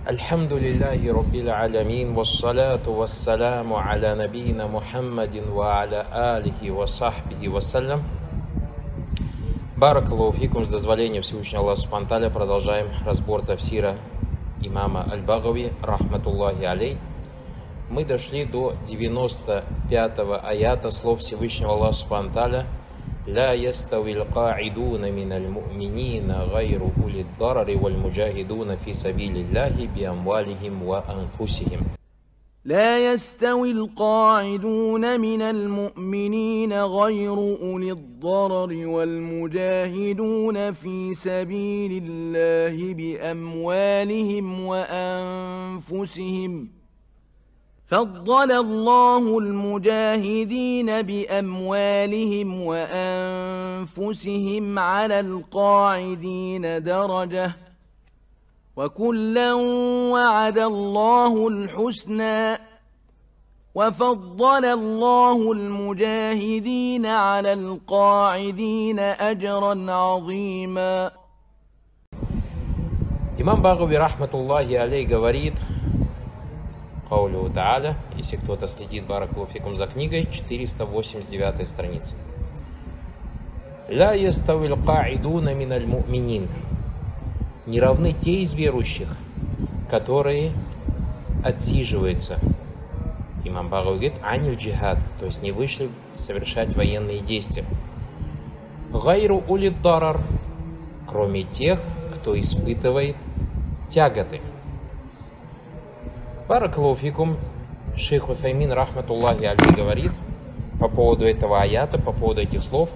Альхамдулиллахи Раббил Алямин, вассалату вассаляму аля набийна Мухаммадин ва аля алихи ва сахбихи вассалям. Баракаллаху фикум, с дозволения Всевышнего Аллаха Субхану ва Тааля продолжаем разбор тафсира имама Аль-Багави, рахматуллахи алей. Мы дошли до 95-го аята слов Всевышнего Аллаха Субхану ва Тааля: «Ля яставил каидуна миналь му'минина гайру улид дарари валь муджахидуна фи сабилиллахи би амвалихим ва анфусихим». لا يستوي القاعدون من المؤمنين غير أولي الضرر والمجاهدون في سبيل الله بأموالهم وأنفسهم فضل الله المجاهدين بأموالهم وأنفسهم على القاعدين درجة وكلا وعد الله الحسنى وفضل الله المجاهدين على القاعدين أجرا عظيما. Имам Багави, рахматуллахи алей, говорит, Каулю Тааля, если кто-то следит, баракаллаху фикум, за книгой, 489 страница. «Ля яставил каидуна миналь му'минин». Не равны те из верующих, которые отсиживаются. Имам Багави говорит, аниль джихад, то есть не вышли совершать военные действия. Гайру улид дарар, кроме тех, кто испытывает тяготы. Баракаллаху фикум, шейх Уthаймин, рахматуллахи алейхи, говорит по поводу этого аята, по поводу этих слов: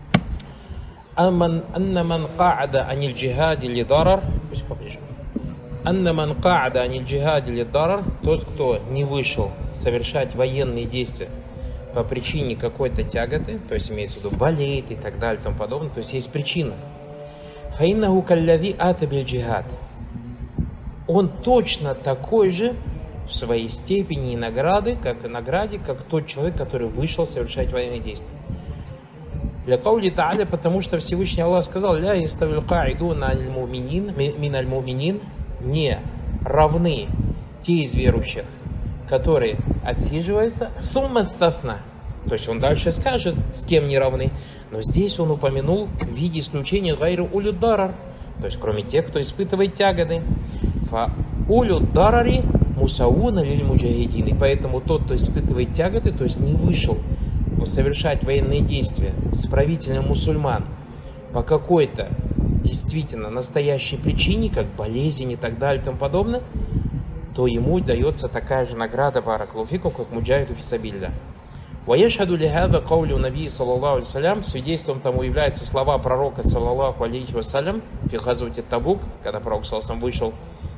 «Анна ман ка'ада аниль джихади ли дарар», «Анна ман ка'ада аниль джихади ли дарар», тот, кто не вышел совершать военные действия по причине какой-то тяготы, то есть имеется в виду болеет и так далее и тому подобное, то есть есть причина. «Фаиннаху каллави ата биль джихад», он точно такой же в своей степени и награде, как тот человек, который вышел совершать военные действия. Для каули Тааля, потому что Всевышний Аллах сказал: «Ля яставил каидуна миналь му'минин», не равны те из верующих, которые отсиживаются, сумма стасна. То есть он дальше скажет, с кем не равны, но здесь он упомянул в виде исключения гайру улюд дарар, то есть кроме тех, кто испытывает тяготы. Фа улюд дарари мусауна лиль муджахидин, и поэтому тот, кто испытывает тяготы, то есть не вышел совершать военные действия с правителем мусульман по какой-то действительно настоящей причине, как болезнь и так далее и тому подобное, то ему дается такая же награда, баракаллаху фикум, как муджахиду фи сабилля. Ваяшхаду лихаза каулю наби саллаллаху алейхи вассалям, свидетельством тому являются слова пророка саллаллаху алейхи вассалям фи газвати Табук, когда пророк саллаллаху вышел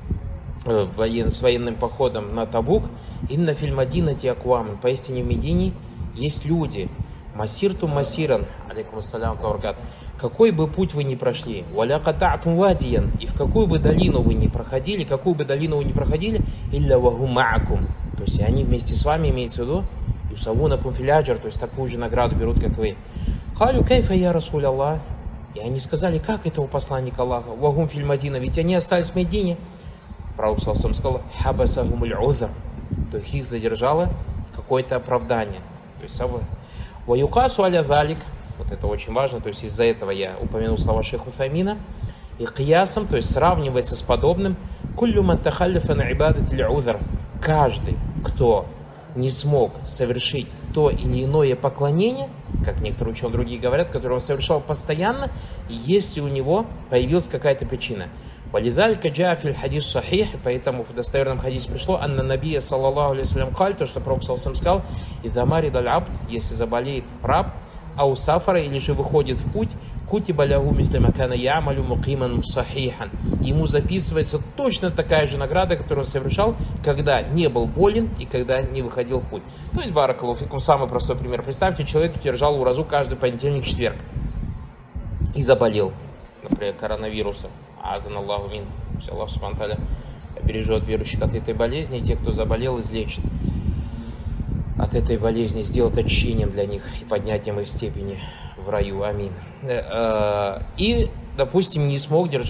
с военным походом на Табук: «Инна филь мадинати аквам», поистине в Медине есть люди, масирту масиран, алейкум ассалям таваркат, какой бы путь вы ни прошли, валя ката'тум вадиян, и в какую бы долину вы ни проходили, илля ваху ма'акум, то есть они вместе с вами, имеется в виду, юсавунакум филяджар, то есть такую же награду берут, как вы. Калю кайфа я расуль Аллах, и они сказали: как это у посланника Аллаха, вахум филь Мадина, ведь они остались в Медине. Пророк саллаллаху сказал: хабасахумуль узр, то есть их задержало какое-то оправдание. То есть ваюкасу аля залик, вот это очень важно, то есть из-за этого я упомянул слова шейха Уthаймина, и киясом, то есть сравнивается с подобным, куллю ман тахаллафа на ибадати л'узр, каждый, кто не смог совершить то или иное поклонение, как некоторые ученые другие говорят, которое он совершал постоянно, если у него появилась какая-то причина. Валидалька джафиль хадис сахих, поэтому в достоверном хадисе пришло: анна набия саллаллаху алейхи вассалям каль, то, что пророк саллаллаху алейхи вассалям сказал: идза марид аль абд, если заболеет раб, ау сафара, или же выходит в путь, кутиба лягу мисля макана ямалю мукиман мусахихан, ему записывается точно такая же награда, которую он совершал, когда не был болен и когда не выходил в путь. То есть, баракаллаху фикум, самый простой пример. Представьте, человек держал уразу каждый понедельник, четверг и заболел, например, коронавирусом. Азан Аллаху мин. Пусть Аллах Субхану ва Тааля бережет верующих от этой болезни, и тех, кто заболел, излечит от этой болезни, сделать очищением для них и поднятием их степени в раю. Амин. И, допустим, не смог держать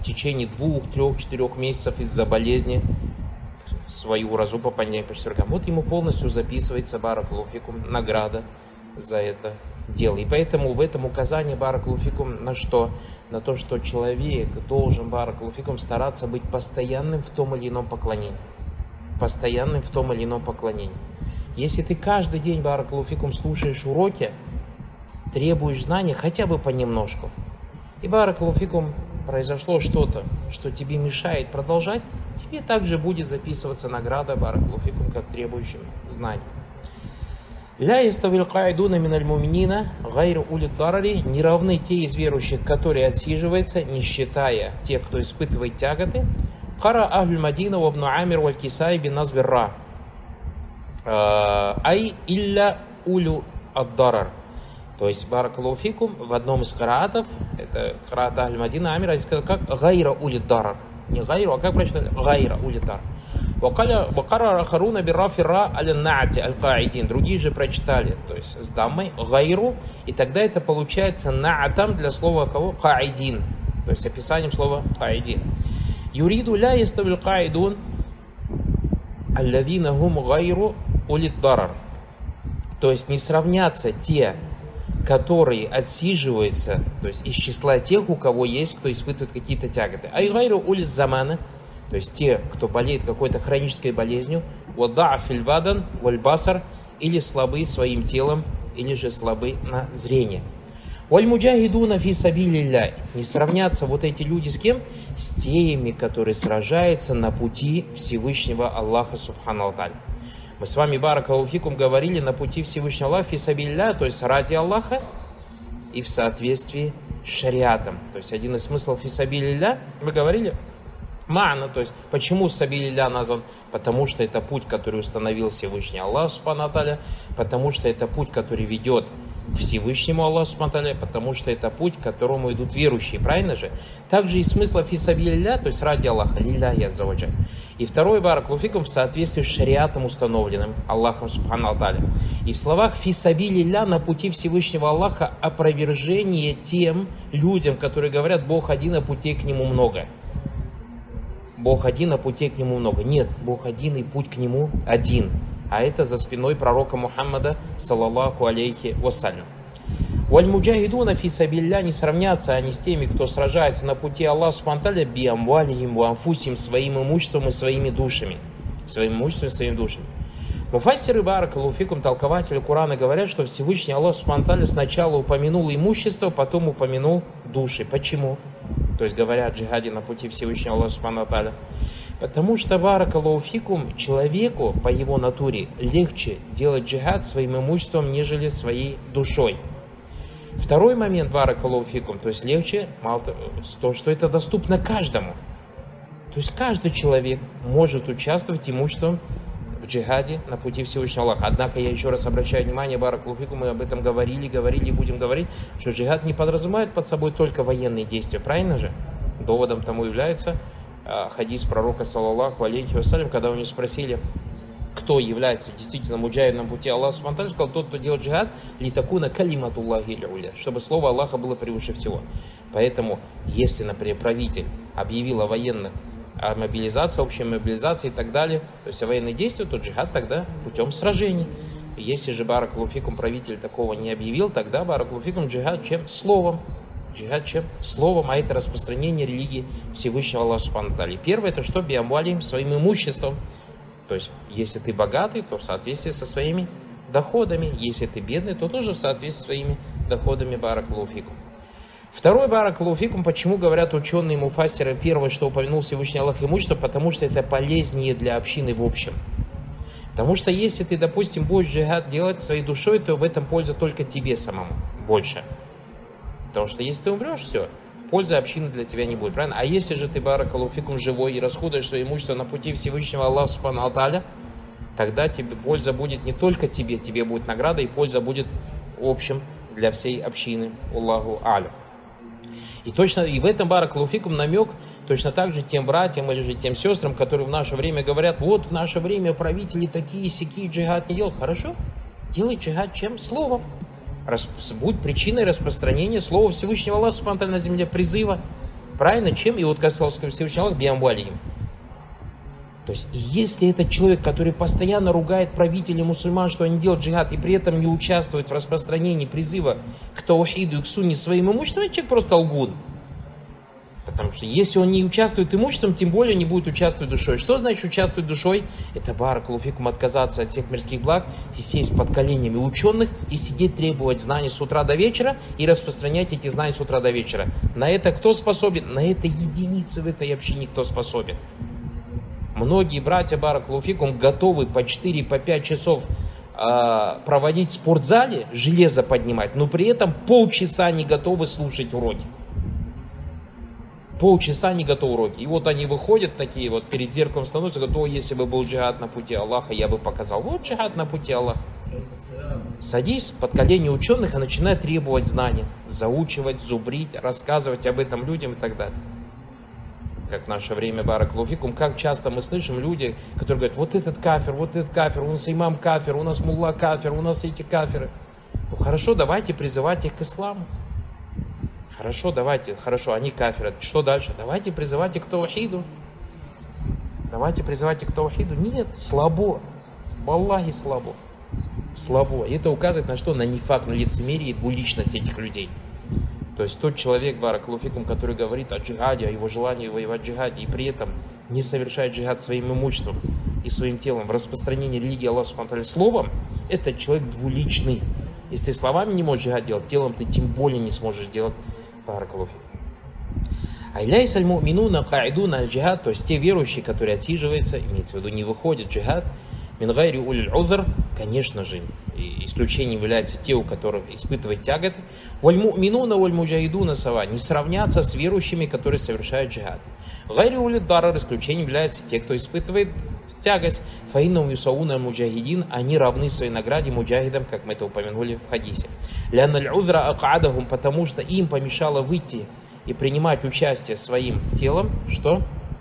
в течение 2, 3, 4 месяцев из-за болезни свою уразу по понятию по четвергам. Вот ему полностью записывается, баракаллаху фикум, награда за это дело. И поэтому в этом указании, баракаллаху фикум, на что? На то, что человек должен, баракаллаху фикум, стараться быть постоянным в том или ином поклонении. Постоянным в том или ином поклонении. Если ты каждый день, баракаллаху фикум, слушаешь уроки, требуешь знания хотя бы понемножку, и, баракаллаху фикум, произошло что-то, что тебе мешает продолжать, тебе также будет записываться награда, баракаллаху фикум, как требующим знаний. «Ля яставил каидуна миналь муминина гайру улит дарари» — не равны те из верующих, которые отсиживаются, не считая тех, кто испытывает тяготы. «Кара ахлю мадина ва ибну амир валь кисай бин назбир ра» «Ай илля улю ад-дарар». То есть, баракаллаху фикум, в одном из караатов, это караат ахлю мадина амир, сказал, как гайра улит дарар. Не гайру, а как прочитали? Гайра улит дарар. Другие же прочитали, то есть с даммой, гайру, и тогда это получается на'атам для слова кого? Каидин, то есть описанием слова каидин. Юриду ля яставил каидун аллавина хум гайру улит дарар. То есть не сравнятся те, которые отсиживаются, то есть из числа тех, у кого есть, кто испытывает какие-то тяготы. Ай гайру улит замана, то есть те, кто болеет какой-то хронической болезнью, вада'филь бадан валь басар, или слабы своим телом, или же слабы на зрение. Валь муджахидуна фи сабилилля. Не сравнятся вот эти люди с кем? С теми, которые сражаются на пути Всевышнего Аллаха субхану ва тааля. Мы с вами, баракаллаху фикум, говорили на пути Всевышнего Аллаха фи сабилилля, то есть ради Аллаха и в соответствии с шариатом. То есть один из смыслов фи сабилилля, мы говорили, ма'на, то есть почему сабилилля назван? Потому что это путь, который установил Всевышний Аллах субхану ва тааля, потому что это путь, который ведет Всевышнему Аллаху субхану ва тааля, потому что это путь, к которому идут верующие, правильно же? Также и смысл фи сабилилля, то есть ради Аллаха, лилляхи азза ва джаль. И второй, баракаллаху фикум, в соответствии с шариатом, установленным Аллахом субхану ва тааля. И в словах фи сабилилля, на пути Всевышнего Аллаха, опровержение тем людям, которые говорят, Бог один, а путей к нему много. Бог один, а путей к нему много. Нет, Бог один, и путь к нему один. А это за спиной пророка Мухаммада, саллаллаху алейхи вассалям. Валь муджахидуна фи сабилля, не сравнятся они с теми, кто сражается на пути Аллаха субхану ва тааля, би амвалихим ва анфусихим, своим имуществом и своими душами. Своим имуществом и своими душами. Муфассиры, баракаллаху фикум, толкователи Корана говорят, что Всевышний Аллах субхану ва тааля сначала упомянул имущество, потом упомянул души. Почему? То есть говоря о джихаде на пути Всевышнего Аллаха субхану ва тааля. Потому что, баракаллаху фикум, человеку по его натуре легче делать джихад своим имуществом, нежели своей душой. Второй момент, баракаллаху фикум, то есть легче, то, что это доступно каждому. То есть каждый человек может участвовать имуществом в джихаде на пути Всевышнего Аллаха. Однако я еще раз обращаю внимание, баракаллаху фикум, мы об этом говорили и будем говорить, что джихад не подразумевает под собой только военные действия, правильно же? Доводом тому является хадис пророка, саллаллаху алейхи вассалям, когда у него спросили, кто является действительно муджахидом на пути Аллаха субхану ва тааля, сказал, тот, кто делает джихад, литакуна калиматуллахи аль-уля, чтобы слово Аллаха было превыше всего. Поэтому, если, например, правитель объявил о военных, о мобилизации, общей мобилизации и так далее, то есть о военных действиях, то джихад тогда путем сражений. Если же, баракаллаху фикум, правитель такого не объявил, тогда, баракаллаху фикум, джихад чем? Словом. Джихад чем? Словом, а это распространение религии Всевышнего Аллаха субхану ва тааля. Первое, это что? Биамвалихим, своим имуществом. То есть, если ты богатый, то в соответствии со своими доходами. Если ты бедный, то тоже в соответствии со своими доходами, баракаллаху фикум. Второй, баракаллаху фикум, почему говорят ученые муфассиры, первое, что упомянул Всевышний Аллах, имущество, потому что это полезнее для общины в общем. Потому что если ты, допустим, будешь джихад делать своей душой, то в этом польза только тебе самому больше. Потому что если ты умрешь, все, пользы общины для тебя не будет, правильно? А если же ты, баракаллаху фикум, живой и расходуешь свое имущество на пути Всевышнего Аллаха субхану ва тааля, тогда тебе польза будет не только тебе будет награда, и польза будет в общем для всей общины. Аллаху а'лям. И точно, и в этом, баракаллаху фикум, намек точно так же тем братьям или же тем сестрам, которые в наше время говорят, вот в наше время правители такие-сякие, джихад не делают. Хорошо, делай джихад чем? Словом. Будь причиной распространения слова Всевышнего Аллаха субхану ва тааля на земле, призыва. Правильно? Чем? И вот как сказал Всевышний Аллах, биамвалиим. То есть, если этот человек, который постоянно ругает правителей мусульман, что они делают джихад, и при этом не участвует в распространении призыва к таухиду и к сунне своим имуществом, человек просто лгун. Потому что если он не участвует имуществом, тем более не будет участвовать душой. Что значит участвовать душой? Это баракаллаху фикум, отказаться от всех мирских благ и сесть под коленями ученых и сидеть требовать знаний с утра до вечера и распространять эти знания с утра до вечера. На это кто способен? На это единицы в этой общине никто способен. Многие братья баракаллаху фикум готовы по 4-5 часов проводить в спортзале, железо поднимать, но при этом полчаса не готовы слушать уроки. Полчаса не готовы уроки. И вот они выходят такие вот перед зеркалом становятся, готовы, если бы был джихад на пути Аллаха, я бы показал. Вот джихад на пути Аллаха. Садись под колени ученых и начинай требовать знания. Заучивать, зубрить, рассказывать об этом людям и так далее. Как в наше время, баракаллаху фикум, как часто мы слышим люди, которые говорят, вот этот кафир, у нас имам кафир, у нас мулла кафир, у нас эти кафиры. Ну хорошо, давайте призывать их к исламу. Хорошо, они кафиры. Что дальше? Давайте призывать их к таухиду. Нет, слабо. Валлахи, слабо. И это указывает на что? На нифак, на лицемерие и двуличность этих людей. То есть тот человек, баракаллаху фикум, который говорит о джихаде, о его желании воевать в джихаде, и при этом не совершает джихад своим имуществом и своим телом в распространении религии Аллаха субхану ва тааля словом, этот человек двуличный. Если ты словами не можешь джихад делать, телом ты тем более не сможешь делать. Баракаллаху фикум. Айляйс аль-му'минуна ка'идуна аль-джихад, то есть те верующие, которые отсиживаются, имеется в виду не выходят джихад, мин гайри улиль узр, конечно же, исключением являются те, у которых испытывают тяготы, валь-му'минуна валь-муджахидуна сава, не сравнятся с верующими, которые совершают джихад. Гайри улиль дарар, исключением являются те, кто испытывает тягость, фаиннам юсауна муджахидин, они равны своей награде муджахидам, как мы это упомянули в хадисе. Лянна аль-узра акадахум, потому что им помешало выйти и принимать участие своим телом, что?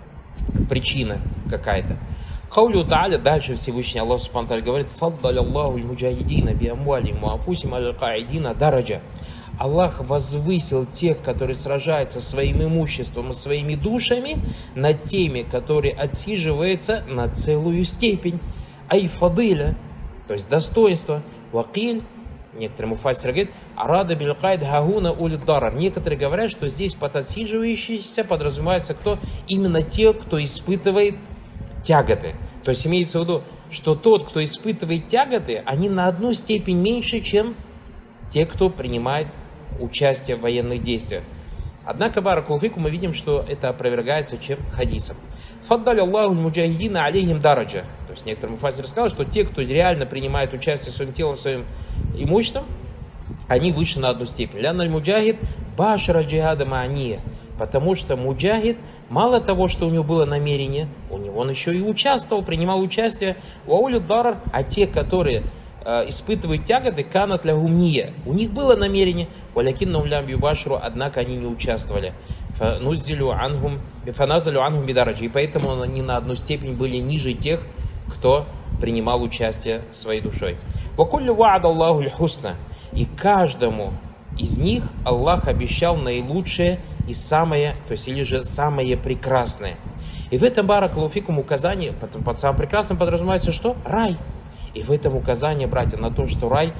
Причина какая-то. Каулю та'аля, дальше Всевышний Аллах субхану ва тааля говорит, фаддаля Аллаху аль-муджахидина би амвалихим ва анфусихим аль-каидина дараджа. Аллах возвысил тех, которые сражаются своим имуществом и своими душами, над теми, которые отсиживаются на целую степень. Айфадыля, то есть достоинство. Вакиль, некоторые муфассиры говорят, арада билькайд хагуна улид дарар. Некоторые говорят, что здесь под отсиживающиеся подразумевается кто? Именно те, кто испытывает тяготы. То есть имеется в виду, что тот, кто испытывает тяготы, они на одну степень меньше, чем те, кто принимает участие в военных действиях. Однако, баракаллаху фикум, мы видим, что это опровергается чем? Хадисом. Фаддали Аллаху муджахидина алейхим дараджа. То есть некоторые муфассиры сказали, что те, кто реально принимает участие своим телом, своим имуществом, они выше на одну степень. Лянна аль-муджахид башара джихада ма'ания. Потому что муджахид, мало того, что у него было намерение, он еще и участвовал, принимал участие в аулид дарар, а те, которые испытывают тяготы, канат лягумния. У них было намерение, валякиннахум лям юбашру, однако они не участвовали. Фаназалю анхум бидараджи. И поэтому они на одну степень были ниже тех, кто принимал участие своей душой. Вакуллю ва'ада Аллаху ль-хусна. И каждому из них Аллах обещал наилучшее и самое, то есть или же самое прекрасное. И в этом баракаллаху фикум указание, под самым прекрасным подразумевается что? Рай. И в этом указание, братья, на то, что рай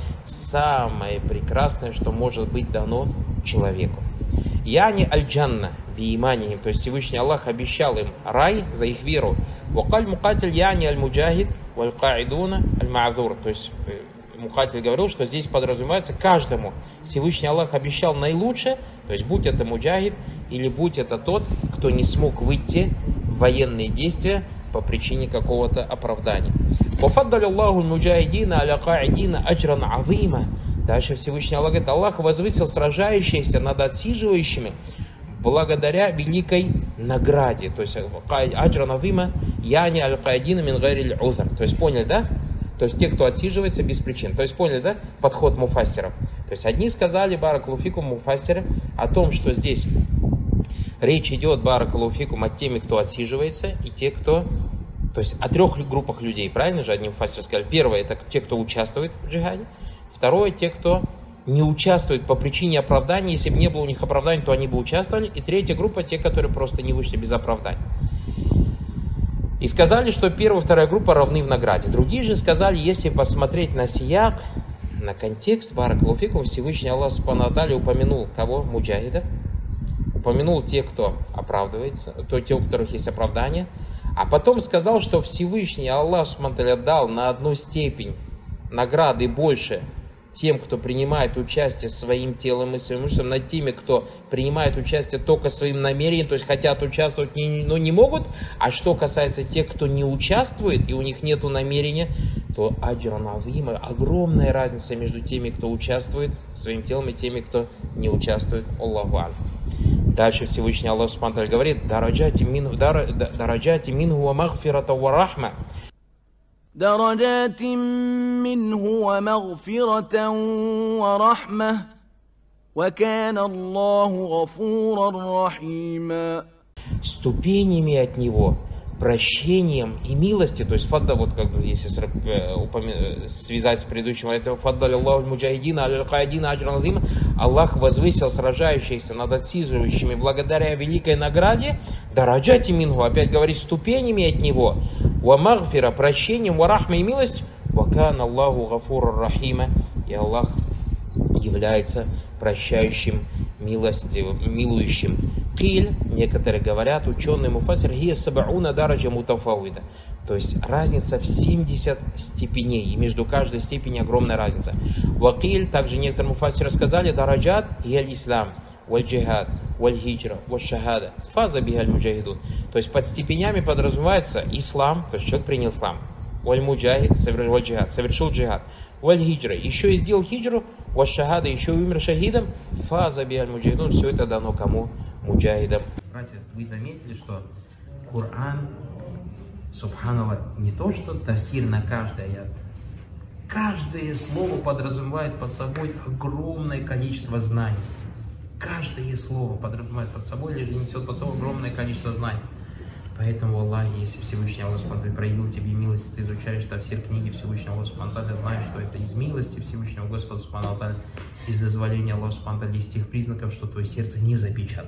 самое прекрасное, что может быть дано человеку. Яни аль-джанна бииманихим, то есть Всевышний Аллах обещал им рай за их веру. Вакаль мукатиль яни аль-муджахид валь-каидуна аль-ма'зур, то есть Мукатиль говорил, что здесь подразумевается каждому Всевышний Аллах обещал наилучшее, то есть будь это муджахид или будь это тот, кто не смог выйти в военные действия по причине какого-то оправдания. Вафаддаля Аллаху аль-муджахидина аля каидина аджран азима. Дальше Всевышний Аллах говорит, Аллах возвысил сражающихся над отсиживающими благодаря великой награде. То есть аджран азима яни аль-каидина мин гайри аль-узр. То есть поняли, да? То есть те, кто отсиживается без причин. То есть поняли, да? Подход муфассиров. То есть одни сказали, баракаллаху фикум, муфассиры, о том, что здесь речь идет, баракаллаху фикум, о теми, кто отсиживается, и те, кто... То есть о трех группах людей, правильно же одни муфассиры сказали? Первое, это те, кто участвует в джихаде. Второе, те, кто не участвуют по причине оправдания. Если бы не было у них оправдания, то они бы участвовали. И третья группа, те, которые просто не вышли без оправдания. И сказали, что первая и вторая группа равны в награде. Другие же сказали, если посмотреть на сияк, на контекст, баракаллаху фикум, Всевышний Аллах Субхану ва Тааля упомянул кого? Муджахидов. Упомянул тех, кто оправдывается, то те, у которых есть оправдание. А потом сказал, что Всевышний Аллах Субхану ва Тааля дал на одну степень награды больше тем, кто принимает участие своим телом и своим имуществом, над теми, кто принимает участие только своим намерением, то есть хотят участвовать, но не могут. А что касается тех, кто не участвует и у них нет намерения, то аджран азима, огромная разница между теми, кто участвует своим телом, и теми, кто не участвует. Аллаху аль. Дальше Всевышний Аллах Субхану ва Тааля говорит: дараджати минху ва магфирата ва рахма. درجات منه ومغفرة ورحمة وكان الله غفورا رحيما. Ступенями от него, прощением и милостью, то есть фадда, вот как бы если связать с предыдущим, это фаддаль Аллаху муджахидина аль-каидина аджран азима, Аллах возвысил сражающихся над отсиживающими благодаря великой награде. Дараджати минху, опять говорит, ступенями от него, ва магфира, прощением, ва рахма и милость, ва кан Аллаху гафура рахима, и Аллах является прощающим, милующим. Киль, некоторые говорят, ученые муфассир, хия сабауна дараджа мутафауида. То есть разница в 70 степеней, и между каждой степенью огромная разница. Вакиль, также некоторые муфассиры сказали, дараджат яль ислам, валь джихад, валь хиджра, валь шахада, фаза бигаль муджахидун. То есть под степенями подразумевается ислам, то есть человек принял ислам, валь муджахид, валь джихад, совершил джихад, валь хиджра, еще и сделал хиджру, валь шахада, еще и умер шахидом, фаза бигаль муджахидун. Все это дано кому? Муджахидам. Братья, вы заметили, что Коран, субханаллах, не то что тафсир на каждый аят. Каждое слово подразумевает под собой огромное количество знаний. Каждое слово подразумевает под собой или же несет под собой огромное количество знаний. Поэтому, Аллах, если Всевышний Аллах Субхану ва Тааля проявил тебе милость, ты изучаешь тафсир книги Всевышнего Аллаха Субхану ва Тааля, знаешь, что это из милости Всевышнего Господа Субхану ва Тааля, из дозволения Аллаха Субхану ва Тааля, из тех признаков, что твое сердце не запечатано.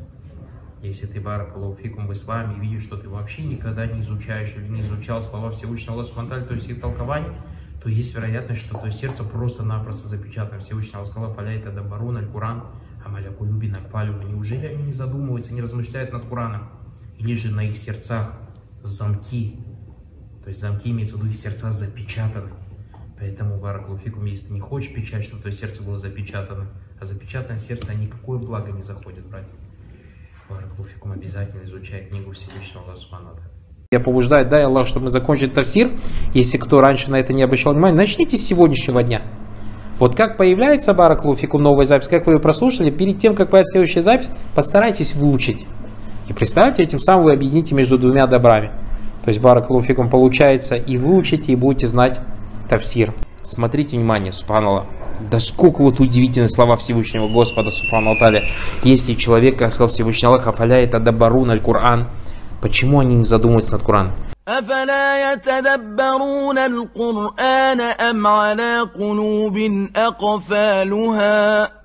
Если ты, баракаллаху фикум, в исламе, и видишь, что ты вообще никогда не изучаешь или не изучал слова Всевышнего Аллаха Субхану ва Тааля, то есть их толкование, то есть вероятность, что твое сердце просто-напросто запечатано. Всевышний Аллах сказал: «Фаля это дабарун аль-Куран, амаля кулюби накфалюма». Неужели они не задумываются, не размышляют над Кураном? Или же на их сердцах замки, то есть замки имеются в виду, их сердца запечатаны. Поэтому, баракаллаху фикум, если ты не хочешь печать, чтобы твое сердце было запечатано, а запечатанное сердце никакое благо не заходит, братья. Баракаллаху фикум, обязательно изучай книгу Всевышнего Аллаха Субхану ва Тааля. Я побуждаю, дай Аллах, чтобы мы закончили тафсир. Если кто раньше на это не обращал внимания, начните с сегодняшнего дня. Вот как появляется, баракаллаху фикум, новая запись, как вы ее прослушали, перед тем, как появится следующая запись, постарайтесь выучить. И представьте, этим самым вы объедините между двумя добрами. То есть, баракаллаху фикум, получается, и выучите, и будете знать тафсир. Смотрите, внимание, субханаллах. Да сколько вот удивительные слова Всевышнего Господа Субхану ва Тааля. Если человек, как сказал Всевышний Аллах, афаля это дабарун аль-Кур'ан, почему они не задумываются над Кораном? أفلا يتدبرون القرآن أم على قلوب أقفالها